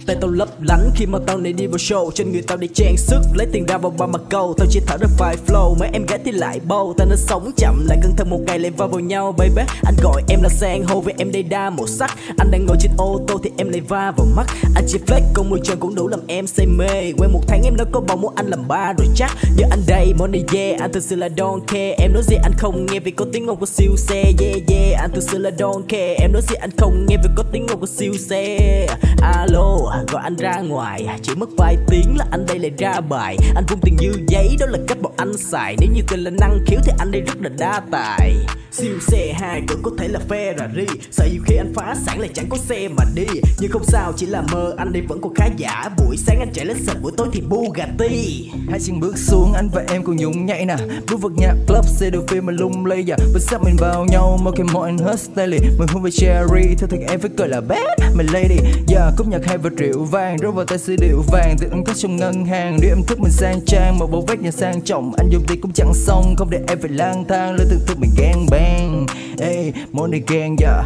Tay tao lấp lánh khi mà tao này đi vào show, trên người tao để trang sức lấy tiền ra vào ba mặt câu. Tao chỉ thở ra vài flow, mấy em gái thì lại bầu. Tao nên sống chậm lại cẩn thận một ngày lại vào nhau baby. Anh gọi em là sang hô vì em đây đa màu sắc. Anh đang ngồi trên ô tô thì em lại va vào mắt. Anh chỉ flex con môi trường cũng đủ làm em say mê. Quen một tháng em đã có bao muốn anh làm ba rồi chắc. Giờ anh đây money yeah, anh thực sự là don't care. Em nói gì anh không nghe vì có tiếng ngôn của siêu xe. Yeah yeah, anh thực sự là don't care. Em nói gì anh không nghe vì có tiếng ngôn của siêu xe. Alo, gọi anh ra ngoài, chỉ mất vài tiếng là anh đây lại ra bài. Anh vung tiền như giấy, đó là cách bọn anh xài. Nếu như tên là năng khiếu thì anh đây rất là đa tài. Siêu xe hai cửa có thể là Ferrari, sợ nhiều khi anh phá sản lại chẳng có xe mà đi. Nhưng không sao, chỉ là mơ, anh đây vẫn còn khá giả. Buổi sáng anh chạy lên sân, buổi tối thì Bugatti. Hai chân bước xuống, anh và em cùng nhún nhảy nè. Bước vào nhạc club, xe được phim mà lung lay dạ. Bước sát mình vào nhau, một cái món hết stylish. Mùi hương về cherry, theo thật em phải gọi là bad my lady. Yeah, cúp nhạc 2 và triệu vàng, rơi vào tay xưa điệu vàng. Tiền ăn có trong ngân hàng, để em thức mình sang trang. Một bộ vest nhà sang trọng, anh dùng tiền cũng chẳng xong. Không để em phải lang thang, lối từng thức mình gang bang. Ey, money gang yeah.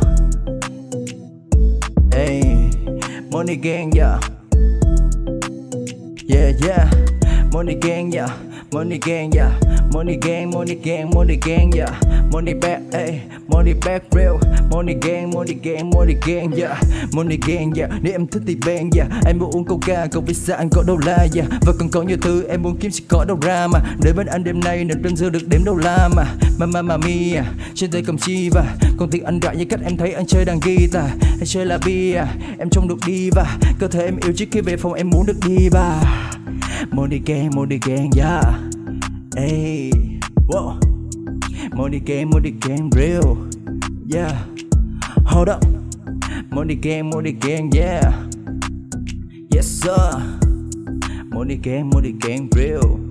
Ey, money gang yeah. Yeah yeah, money gang yeah. Money gang yeah. Money gang, money gang, money gang yeah. Money back, ey, money back real. Money gang, money gang, money gang yeah. Money gang yeah, nếu em thích thì bang yeah. Em muốn uống coca, còn vì sao anh có đô la yeah. Và còn có nhiều thứ em muốn kiếm chỉ có đâu ra mà. Để bên anh đêm nay nên đêm dưa được đếm đô la mà. Mamma mia, trên tay cầm chi và còn tiếng anh rap như cách em thấy anh chơi đàn guitar. Hay chơi là bia, em trông được đi và cơ thể em yêu trước khi về phòng em muốn được đi và. Money gang yeah. Hey, whoa. Money gang real. Yeah, hold up. Money gang yeah. Yes sir. Money gang real.